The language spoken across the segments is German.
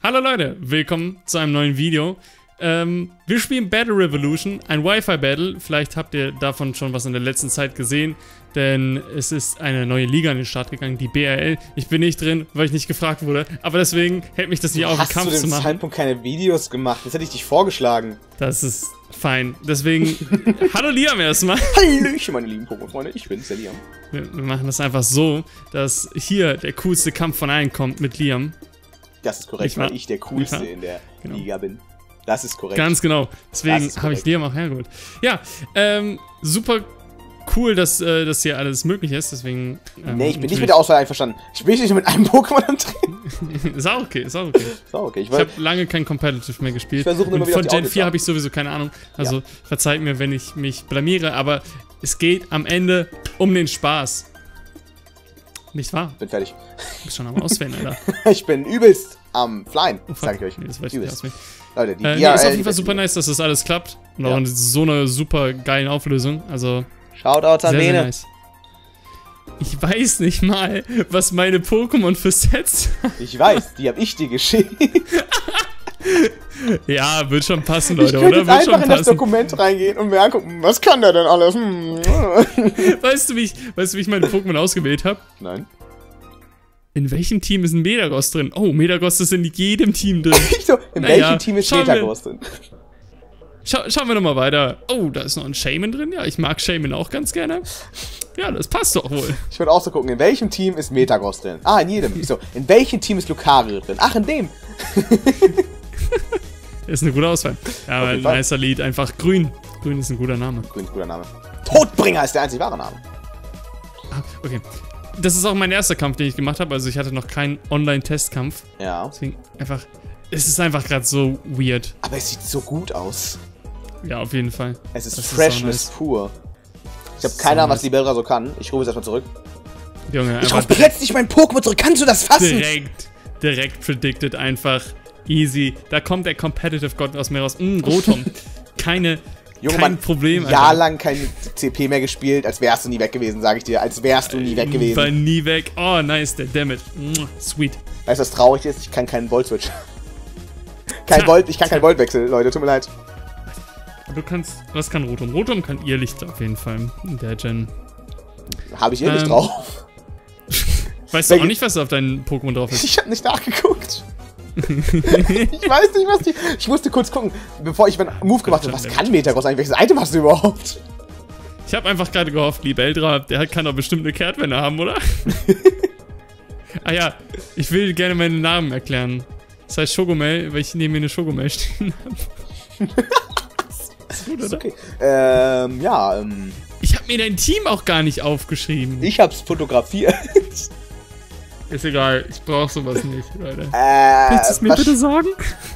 Hallo Leute, willkommen zu einem neuen Video. Wir spielen Battle Revolution, ein Wi-Fi-Battle. Vielleicht habt ihr davon schon was in der letzten Zeit gesehen, denn es ist eine neue Liga an den Start gegangen, die BRL. Ich bin nicht drin, weil ich nicht gefragt wurde, aber deswegen hält mich das nicht auf, einen Kampf zu machen. Hast du zu dem Zeitpunkt keine Videos gemacht? Jetzt hätte ich dich vorgeschlagen. Das ist fein. Deswegen, hallo Liam erstmal. Hallöchen, meine lieben Pokémon-Freunde, ich bin's, der Liam. Wir machen das einfach so, dass hier der coolste Kampf von allen kommt mit Liam. Das ist korrekt, weil ich der Coolste in der Liga bin. Das ist korrekt. Ganz genau. Deswegen habe ich Liam auch hergeholt. Ja, super cool, dass das hier alles möglich ist. Deswegen. Nee, ich bin nicht mit der Auswahl einverstanden. Ich bin nicht mit einem Pokémon am Training. Ist auch okay, ist auch okay. Ist auch okay. Ich habe lange kein Competitive mehr gespielt. Ich versuche immer wieder von Gen 4 habe ich sowieso keine Ahnung. Also verzeiht mir, wenn ich mich blamiere, aber es geht am Ende um den Spaß. Nicht wahr? Bin fertig. Du bist schon am Auswählen, Alter. Ich bin übelst am Flyen, sag ich euch. Nee, das weiß ich nicht. Leute, die ist auf jeden Fall super nice, dass das alles klappt. Und auch in so einer super geilen Auflösung. Also. Shoutouts an sehr Bene. Nice. Ich weiß nicht mal, was meine Pokémon für Sets haben. Ich weiß, die hab ich dir geschickt. Ja, wird schon passen, Leute, ich oder? Jetzt einfach in das Dokument reingehen und mir angucken, was kann der denn alles? Weißt du, wie ich meine Pokémon ausgewählt habe? Nein. In welchem Team ist ein Metagross drin? Oh, Metagross ist in jedem Team drin. In welchem Team ist Metagross drin? Schauen wir nochmal weiter. Oh, da ist noch ein Shaman drin. Ja, ich mag Shaman auch ganz gerne. Ja, das passt doch wohl. Ich würde auch so gucken, in welchem Team ist Metagross drin? Ah, in jedem. So, in welchem Team ist Lucario drin? Ach, in dem. Ist eine gute Auswahl. Ja, aber ein nicer Lied. Einfach Grün. Grün ist ein guter Name. Grün ist ein guter Name. Todbringer ist der einzig wahre Name. Ah, okay. Das ist auch mein erster Kampf, den ich gemacht habe. Also ich hatte noch keinen Online-Testkampf. Ja. Deswegen einfach... Es ist einfach gerade so weird. Aber es sieht so gut aus. Ja, auf jeden Fall. Es ist Freshness pur. Ich habe keine Ahnung, was die Belra so kann. Ich rufe es erstmal zurück. Junge, ich rufe jetzt nicht mein Pokémon zurück. Kannst du das fassen? Direkt predicted einfach. Easy. Da kommt der Competitive Gott aus mir raus. Rotom. Kein Problem, Alter. Jahrelang kein CP mehr gespielt, als wärst du nie weg gewesen, sag ich dir. Als wärst du nie weg gewesen. War nie weg. Oh, nice, der Dammit. Sweet. Weißt du, was traurig ist? Ich kann keinen Volt-Switch. Ich kann keinen Volt-Wechsel, Leute, tut mir leid. Du kannst, was kann Rotom? Rotom kann Irrlicht auf jeden Fall in der Gen. Habe ich Irrlicht drauf? Weißt du auch nicht, was auf deinen Pokémon drauf ist? Ich habe nicht nachgeguckt. Ich weiß nicht, was die... Ich musste kurz gucken, bevor ich meinen Move gemacht habe. Was kann Metagross eigentlich? Welches Item hast du überhaupt? Ich habe einfach gerade gehofft, Libeldra, der kann doch bestimmt eine Kehrtwende haben, oder? Ah ja, ich will gerne meinen Namen erklären. Das heißt Shogomel, weil ich neben mir eine Shogomel stehen habe. Ist gut, oder? Okay. Ich habe mir dein Team auch gar nicht aufgeschrieben. Ich hab's fotografiert. Ist egal, ich brauch sowas nicht, Leute. Willst du es mir bitte sagen?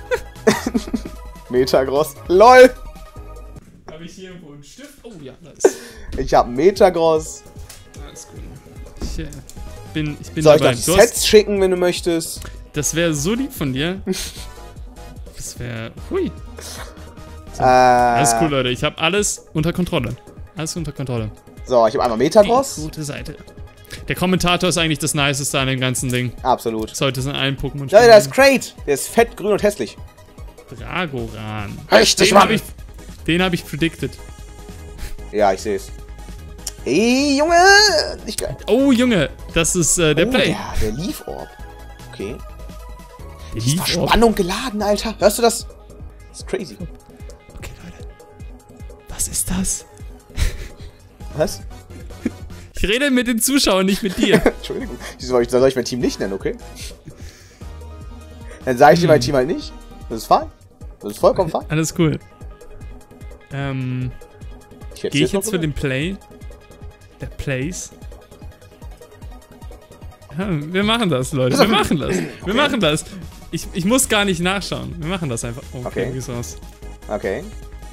Metagross. LOL! Habe ich hier irgendwo einen Stift? Oh ja, nice. Ich hab Metagross. Alles gut. Ich bin Soll dabei. Ich dir Sets schicken, wenn du möchtest? Das wäre so lieb von dir. Das wäre... Hui. So, alles cool, Leute. Ich habe alles unter Kontrolle. Alles unter Kontrolle. So, ich habe einmal Metagross. Die gute Seite. Der Kommentator ist eigentlich das Niceste an dem ganzen Ding. Absolut. Sollte es in allen Pokémon spielen. Ja, der ist great. Der ist fett, grün und hässlich. Dragoran. Richtig, Mann. Den habe ich predicted. Ja, ich sehe es. Ey, Junge! Nicht geil. Oh, Junge. Das ist der Play. Ja, der Leaf Orb. Okay. Der Leaf Orb. Spannung geladen, Alter. Hörst du das? Das ist crazy. Okay, Leute. Was ist das? Was? Ich rede mit den Zuschauern, nicht mit dir. Entschuldigung. Soll ich mein Team nicht nennen, okay? Dann sage ich dir mein Team halt nicht. Das ist fein. Das ist vollkommen fein. Alles cool. Gehe ich jetzt für den Play? Der Plays? Ja, wir machen das, Leute. Wir machen das. Wir machen das. Ich muss gar nicht nachschauen. Wir machen das einfach. Oh, okay, wie geht's aus? Okay.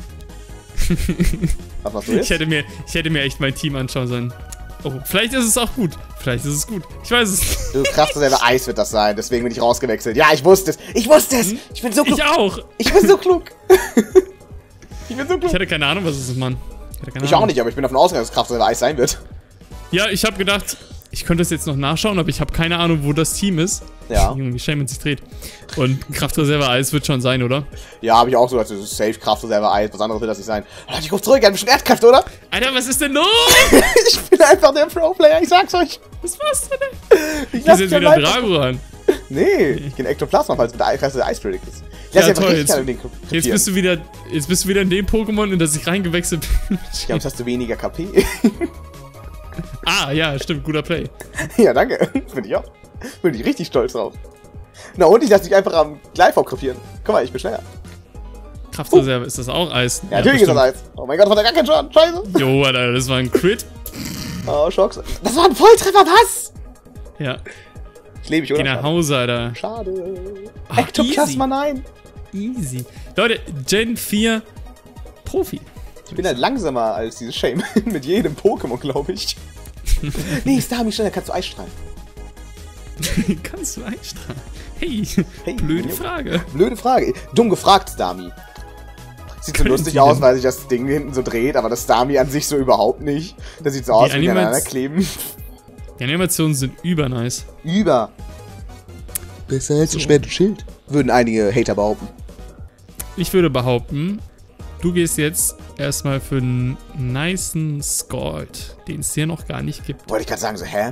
Was machst du jetzt? Ich hätte mir echt mein Team anschauen sollen. Oh, vielleicht ist es auch gut. Vielleicht ist es gut. Ich weiß es nicht. Du krass, dasselbe Eis wird das sein. Deswegen bin ich rausgewechselt. Ja, ich wusste es. Ich wusste es. Ich bin so klug. Ich auch. Ich bin so klug. Ich bin so klug. Ich hatte keine Ahnung, was es ist, Mann. Ich auch nicht, aber ich bin davon ausgegangen, dass Kraft dasselbe Eis sein wird. Ja, ich habe gedacht, ich könnte es jetzt noch nachschauen, aber ich habe keine Ahnung, wo das Team ist. Ja. Junge, wie schnell man sich dreht. Und Kraftreserve Eis wird schon sein, oder? Ja, habe ich auch so, das ist safe, Kraftreserve Eis, was anderes will das nicht sein. Alter, ich ruf zurück, er hat bestimmt Erdkraft, oder? Alter, was ist denn los? Ich bin einfach der Pro-Player, ich sag's euch. Was war's denn? Ich Hier ist jetzt wieder Dragoran. Nee, ich geh in Ektoplasma, falls mit der Eis Predict ist. Ich Ja, lass toll, einfach richtig an den jetzt bist du wieder in dem Pokémon, in das ich reingewechselt bin. Ja, jetzt hast du weniger KP. Ah, ja, stimmt, guter Play. Ja, danke. Bin ich auch. Bin ich richtig stolz drauf. Na und ich lass dich einfach am Gleifau krepieren. Guck mal, ich bin schneller. Kraftreserve, ist das auch Eis? Ja, natürlich ist das Eis. Oh mein Gott, das hat ja gar keinen Schaden. Scheiße. Jo, Alter, das war ein Crit. Oh, Schocks. Das war ein Volltreffer, was? Ja. Ich lebe ich, oder? Geh nach Hause, Alter. Schade. Ach, Ektoplasma, nein. Easy. Leute, Gen 4 Profi. Ich bin halt langsamer als dieses Shame. Mit jedem Pokémon, glaube ich. Nee, Starmie, schneller, kannst du Eis strahlen. Kannst du einstrahlen? Hey, blöde Frage. Blöde Frage. Dumm gefragt, Starmie. Sieht so lustig aus, weil sich das Ding hinten so dreht, aber das Starmie an sich so überhaupt nicht. Das sieht so aus, wie die aneinander kleben. Die Animationen sind übernice. Besser als ein Schwert und Schild, würden einige Hater behaupten. Ich würde behaupten, du gehst jetzt erstmal für einen nicen Scald, den es hier noch gar nicht gibt. Wollte ich gerade sagen, so, hä?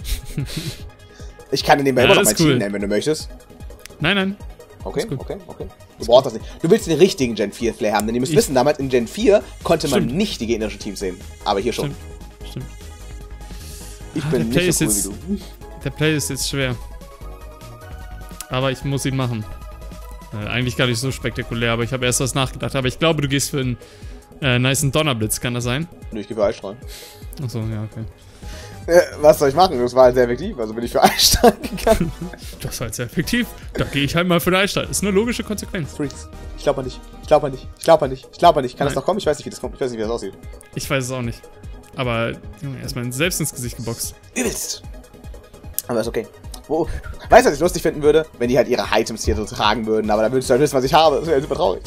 Ich kann in dem immer noch mein Team nennen, wenn du möchtest. Nein. Okay. Du brauchst das nicht. Du willst den richtigen Gen 4 Flair haben, denn ihr müsst wissen, damals in Gen 4 konnte man nicht die gegnerischen Teams sehen. Aber hier schon. Stimmt. Ich bin nicht so cool wie du. Der Play ist jetzt schwer. Aber ich muss ihn machen. Eigentlich gar nicht so spektakulär, aber ich habe erst was nachgedacht. Aber ich glaube, du gehst für einen nicen Donnerblitz, kann das sein? Nö, ich gehe für Eisstrahl. Achso, ja, okay. Was soll ich machen? Das war halt sehr effektiv, also bin ich für Eisstrahl gegangen. Das war halt sehr effektiv. Da gehe ich halt mal für den Eisstrahl. Ist eine logische Konsequenz. Freaks. Ich glaube nicht. Kann das noch kommen? Ich weiß nicht, wie das kommt. Ich weiß nicht, wie das aussieht. Ich weiß es auch nicht. Aber, Junge, erstmal selbst ins Gesicht geboxt. Übelst. Aber ist okay. Weißt du, was ich lustig finden würde? Wenn die halt ihre Items hier so tragen würden, aber dann würdest du halt wissen, was ich habe. Das wäre super traurig.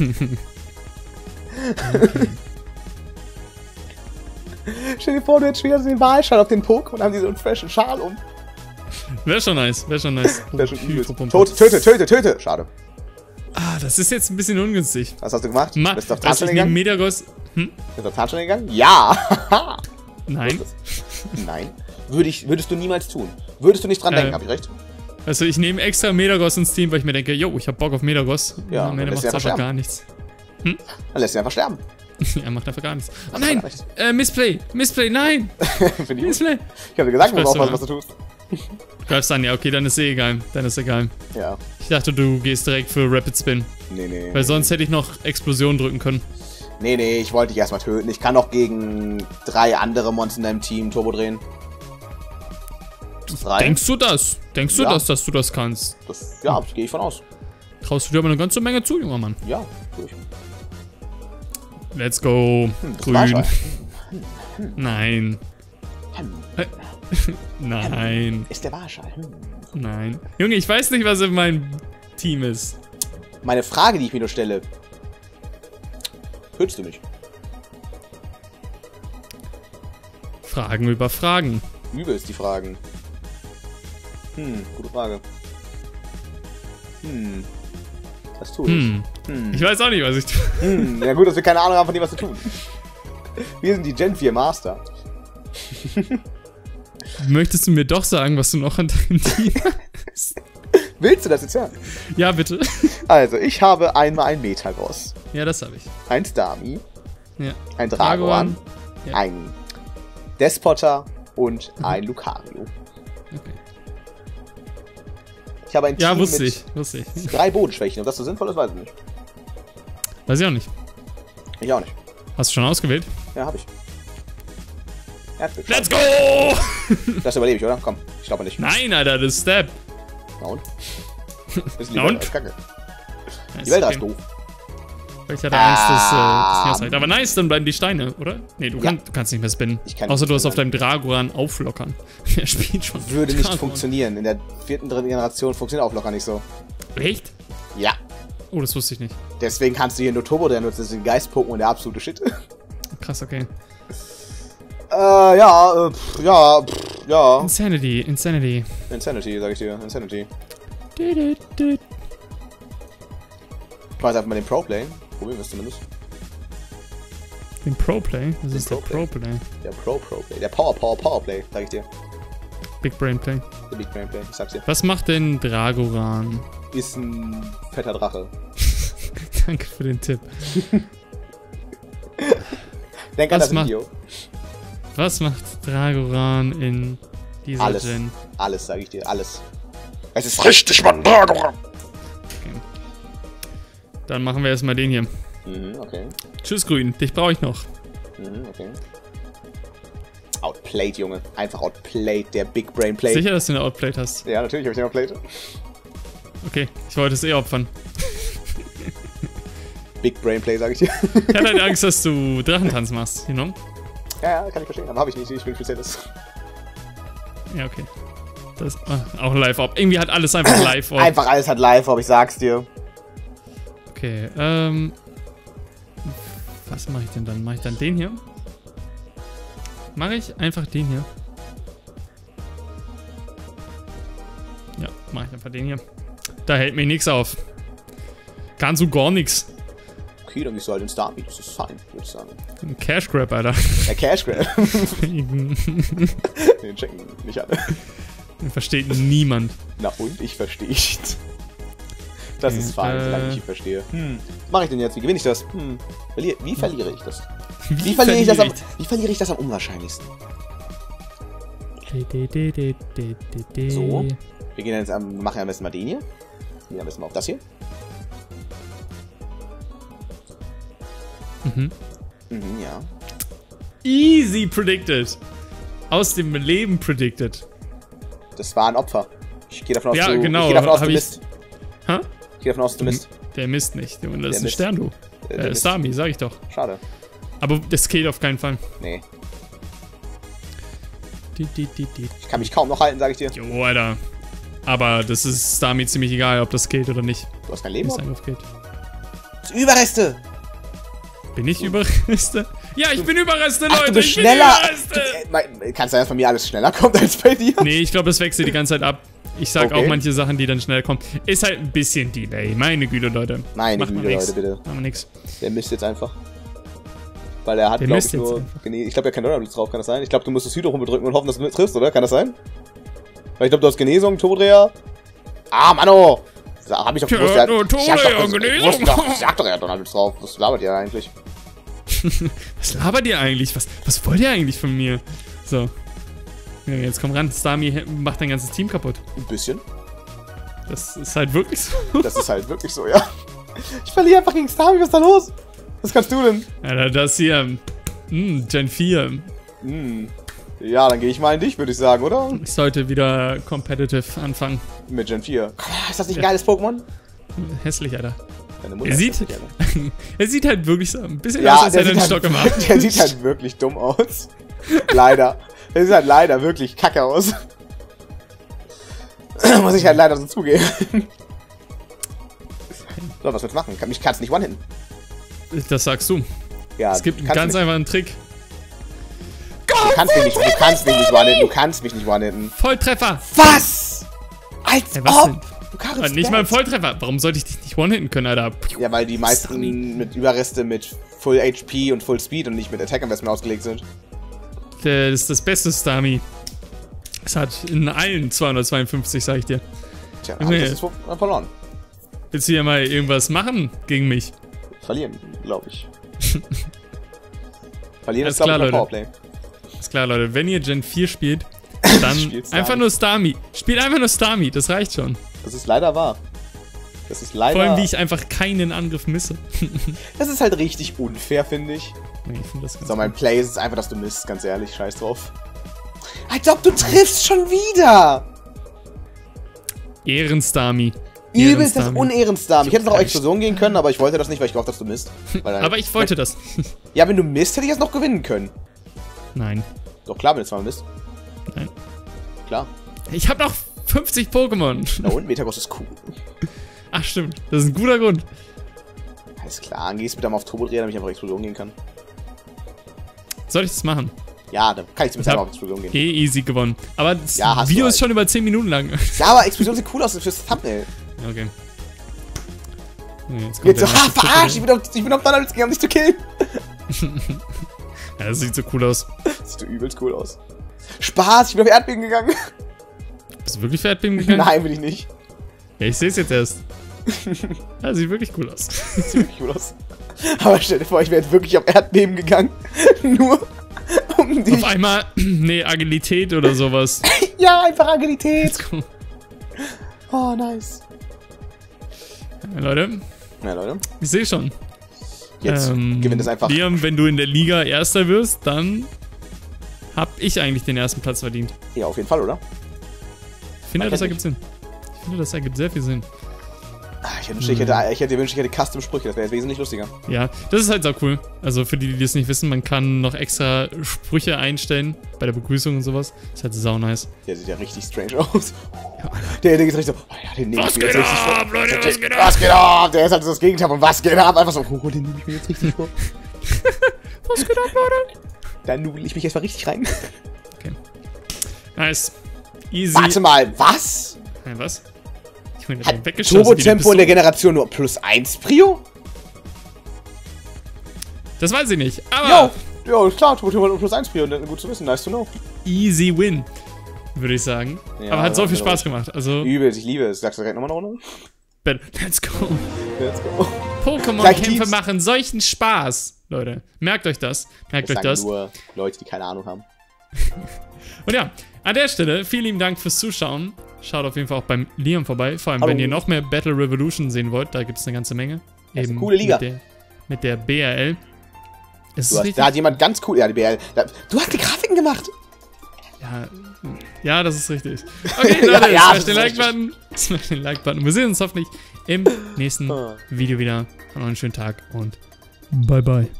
Stell dir vor, du hättest wieder den Wahlschal auf den Pokémon und haben die so einen freshen Schal um. Wäre schon nice. Wäre schon übelst. Töte. Schade. Ah, das ist jetzt ein bisschen ungünstig. Was hast du gemacht? Bist du auf Tarnstein gegangen? Bist du auf Tarnstein gegangen? Ja! Nein. Nein. Würdest du niemals tun. Würdest du nicht dran denken, hab ich recht? Also ich nehme extra Metagross ins Team, weil ich mir denke, yo, ich hab Bock auf Metagross. Ja, am Ende macht es einfach gar nichts. Dann lässt er einfach sterben. Er macht einfach gar nichts. Oh nein! Missplay, nein! Missplay! Ich hab dir gesagt, du brauchst was du tust. Greifst an, ja, okay, dann ist egal. Ja. Ich dachte, du gehst direkt für Rapid Spin. Nee. Weil sonst hätte ich noch Explosion drücken können. Nee, ich wollte dich erstmal töten. Ich kann noch gegen 3 andere Monster in deinem Team Turbo drehen. 3? Denkst du das? Dass du das kannst? Ja, gehe ich von aus. Traust du dir aber eine ganze Menge zu, junger Mann. Ja, durch. Let's go. Grün. Nein. Nein. Ist der Warschall? Nein. Junge, ich weiß nicht, was in meinem Team ist. Meine Frage, die ich mir nur stelle. Tötest du mich? Fragen über Fragen. Übelst die Fragen. Gute Frage. Was tue ich? Ich weiß auch nicht, was ich tue. Ja gut, dass wir keine Ahnung haben von dem, was wir tun. Wir sind die Gen 4 Master. Möchtest du mir doch sagen, was du noch an deinem Team hast? Willst du das jetzt hören? Ja, bitte. Also, ich habe einmal ein Metagross. Ja, das habe ich. Ein Starmie. Ja. Ein Dragoran. Ja. Ein Despoter und ein Lucario. Okay. Ich habe ein Team wusste mit ich. 3 Bodenschwächen. Ob das so sinnvoll ist, weiß ich nicht. Weiß ich auch nicht. Ich auch nicht. Hast du schon ausgewählt? Ja, habe ich. Let's go! Das überlebe ich, oder? Komm, ich glaube nicht. Nein, Alter, das ist Step. Na und? Das ist Na und? Kacke. Ja, Die Welt ist doof. Ich hatte Angst, dass das aber nice, dann bleiben die Steine, oder? Nee, du kannst nicht mehr spinnen. Außer du hast auf deinem Dragoran auflockern. Der spielt schon. Würde nicht funktionieren. In der 4. Generation funktioniert Auflockern nicht so. Echt? Ja. Oh, das wusste ich nicht. Deswegen kannst du hier nur Turbo drin nutzen. Das ist ein Geist-Pokémon, der absolute Shit. Krass, okay. Ja. Insanity. Insanity, sag ich dir. Insanity. Ich weiß einfach mal den Pro-Play. Probieren wir es zumindest. Den Pro-Play? Was ist der Pro-Play? Der Pro-Play. Der Power-Play, sag ich dir. Big Brain Play. Der Big Brain Play, ich sag's dir. Was macht denn Dragoran? Ist ein fetter Drache. Danke für den Tipp. Denk an das Video. Was macht Dragoran in dieser Gen? Alles, sag ich dir, alles. Es ist richtig, Mann, Dragoran! Okay. Dann machen wir erstmal den hier. Okay. Tschüss, Grün, dich brauche ich noch. Okay. Outplayed, Junge. Einfach outplayed, der Big Brain Play. Sicher, dass du eine Outplayed hast? Ja, natürlich habe ich den outplayed. Okay, ich wollte es opfern. Big Brain Play, sag ich dir. Ich hatte halt Angst, dass du Drachentanz machst, you know? Ja, kann ich verstehen, aber habe ich nicht. Ich bin spezielles. Ja, okay. Das auch Live-Op. Irgendwie hat alles einfach Live-Op. Einfach alles hat Live-Op, ich sag's dir. Okay, was mache ich denn dann? Mache ich dann den hier? Mache ich einfach den hier? Ja, mache ich einfach den hier. Da hält mich nichts auf. Kannst du gar nichts. Okay, dann gehst du halt in Starmie, das ist fein, würde ich sagen. Ein Cash Grab, Alter. Der Cash Grab. Den checken nicht alle. Den versteht niemand. Na und? Ich verstehe nicht. Das ist fein, solange ich ihn verstehe. Was mache ich denn jetzt? Wie gewinne ich das? Wie verliere ich das? Wie verliere ich das am unwahrscheinlichsten? So. Wir gehen jetzt machen ja am besten mal den hier. Wir gehen am besten mal auf das hier. Ja. Easy predicted. Aus dem Leben predicted. Das war ein Opfer. Ich gehe davon aus, ja, genau. Ich gehe davon aus, du misst. Hä? Ich gehe davon aus, du misst. Der misst nicht. Das ist ein Stern, du. Starmie, sag ich doch. Schade. Aber das geht auf keinen Fall. Nee. Ich kann mich kaum noch halten, sag ich dir. Jo, Alter. Aber das ist Starmie ziemlich egal, ob das geht oder nicht. Du hast kein Leben, oder? Das Überreste! Bin ich Überreste? Ja, ich bin Überreste, Leute! Du bist schneller! Kann es sein, dass bei mir alles schneller kommt als bei dir? Nee, ich glaube, das wechselt die ganze Zeit ab. Ich sag auch manche Sachen, die dann schnell kommen. Ist halt ein bisschen Delay. Meine Güte, Leute. Meine Güte, Leute, bitte. Machen wir nix. Der misst jetzt einfach. Weil er hat, glaube ich, nur... Ich glaube, er hat keinen Donnerblitz drauf, kann das sein? Ich glaube, du musst das Hydro rumbedrücken und hoffen, dass du triffst, oder? Kann das sein? Weil ich glaube, du hast Genesung, Turbodreher. Ah, Manno! Hab ich doch gewusst. Ja, Genesung. Ich sag doch, er hat Donnerblitz drauf. Was labert ihr eigentlich? Was labert ihr eigentlich? Was wollt ihr eigentlich von mir? So. Ja, jetzt komm ran. Starmie macht dein ganzes Team kaputt. Ein bisschen. Das ist halt wirklich so. Das ist halt wirklich so, ja. Ich verliere einfach gegen Starmie. Was ist da los? Was kannst du denn? Alter, das hier. Gen 4. Ja, dann gehe ich mal in dich, würde ich sagen, oder? Ich sollte wieder competitive anfangen. Mit Gen 4. Ist das nicht ein geiles Pokémon? Hässlich, Alter. Er sieht halt wirklich so ein bisschen aus, als hätte er einen Stock gemacht. Der sieht halt wirklich dumm aus. Leider. Der sieht halt leider wirklich kacke aus. Muss ich halt leider so zugeben. So, was willst du machen? Mich kannst nicht one-hitten. Das sagst du. Ja, es gibt einen ganz einfachen Trick. Du kannst mich nicht one-hitten. Du kannst mich nicht one-hitten. Volltreffer! Was? Als ob! Nicht mal ein Volltreffer. Warum sollte ich dich nicht one-hitten können, Alter? Ja, weil die meisten mit Überreste mit Full HP und Full Speed und nicht mit Attack Investment ausgelegt sind. Das ist das beste Starmie. Es hat in allen 252, sag ich dir. Tja, das ist verloren. Willst du hier mal irgendwas machen gegen mich? Verlieren, glaube ich. Verlieren ist, glaube ich, ein Powerplay. Ist klar, Leute. Wenn ihr Gen 4 spielt, dann einfach nur Starmie. Spielt einfach nur Starmie, das reicht schon. Das ist leider wahr. Das ist leider... Vor allem, wie ich einfach keinen Angriff misse. Das ist halt richtig unfair, finde ich. Nee, ich find das ganz so, mein Play ist einfach, dass du misst, ganz ehrlich. Scheiß drauf. Als ob du triffst schon wieder! Ehrenstarmie. Übelst das Unehrenstarmie. Ich hätte noch auf Explosion gehen können, aber ich wollte das nicht, weil ich gehofft, dass du misst. Aber ich wollte das. Ja, wenn du misst, hätte ich jetzt noch gewinnen können. Nein. Doch klar, wenn du zweimal misst. Nein. Klar. Ich habe noch 50 Pokémon. Na und? Metagross ist cool. Ach stimmt, das ist ein guter Grund. Alles klar, dann gehst du bitte mal auf Turbodreher, damit ich einfach Explosion gehen kann. Soll ich das machen? Ja, dann kann ich zumindest auch auf Explosion gehen. Easy gewonnen. Aber das Ja, Video ist schon über 10 Minuten lang. Ja, aber Explosion sieht cool aus fürs Thumbnail. Okay. Jetzt so, verarscht! Ich bin auf Donald gegangen, um dich zu killen! Ja, das sieht so cool aus. Das sieht übelst cool aus. Spaß, ich bin auf Erdbeben gegangen. Bist du wirklich für Erdbeben gegangen? Nein, bin ich nicht. Ja, ich sehe es jetzt erst. Ja, sieht wirklich cool aus. Sieht wirklich cool aus. Aber stell dir vor, ich wäre jetzt wirklich auf Erdbeben gegangen. Nur um dich. Auf einmal, nee, Agilität oder sowas. Ja, einfach Agilität. Oh, nice. Ja, Leute. Ja, Leute. Ich sehe schon. Jetzt gewinnt es einfach. Liam, wenn du in der Liga Erster wirst, dann hab ich eigentlich den ersten Platz verdient. Ja, auf jeden Fall, oder? Ich finde, das ergibt Sinn. Ich finde, das ergibt sehr viel Sinn. Ich hätte gewünscht, ich hätte Custom-Sprüche, das wäre jetzt wesentlich lustiger. Ja, das ist halt so cool. Also für die das nicht wissen, man kann noch extra Sprüche einstellen bei der Begrüßung und sowas. Das ist halt sau nice. Der sieht ja richtig strange aus. Ja, der geht richtig so, oh ja, den nehme ich mir jetzt richtig vor. Leute, was geht ab? Was geht ab? Der ist halt so das Gegenteil von was geht ab? Einfach so, oh, den nehme ich mir jetzt richtig vor. Was geht ab, Leute? Da nudel ich mich jetzt mal richtig rein. Okay. Nice. Easy. Warte mal, was? Ja, was? Hat Turbo-Tempo in der Generation nur +1 Prio? Das weiß ich nicht, aber... Jo, ist klar, Turbo-Tempo hat nur +1 Prio, gut zu wissen, nice to know. Easy win, würde ich sagen. Ja, aber hat so viel Spaß gemacht, also... Übelst, ich liebe es. Sagst du direkt nochmal eine Runde? Let's go. Let's go. Pokémon-Kämpfe machen solchen Spaß, Leute. Merkt euch das. Merkt euch das. Nur Leute, die keine Ahnung haben. Und ja, an der Stelle, vielen lieben Dank fürs Zuschauen. Schaut auf jeden Fall auch beim Liam vorbei. Vor allem, wenn ihr noch mehr Battle Revolution sehen wollt, da gibt es eine ganze Menge. Das ist eine coole Liga. Mit der BRL. Da hat jemand ganz cool... Ja, die BRL. Du hast die Grafiken gemacht. Ja, das ist richtig. Okay, Leute, smash den Like-Button. Smash den Like-Button. Wir sehen uns hoffentlich im nächsten Video wieder. Noch einen schönen Tag und bye bye.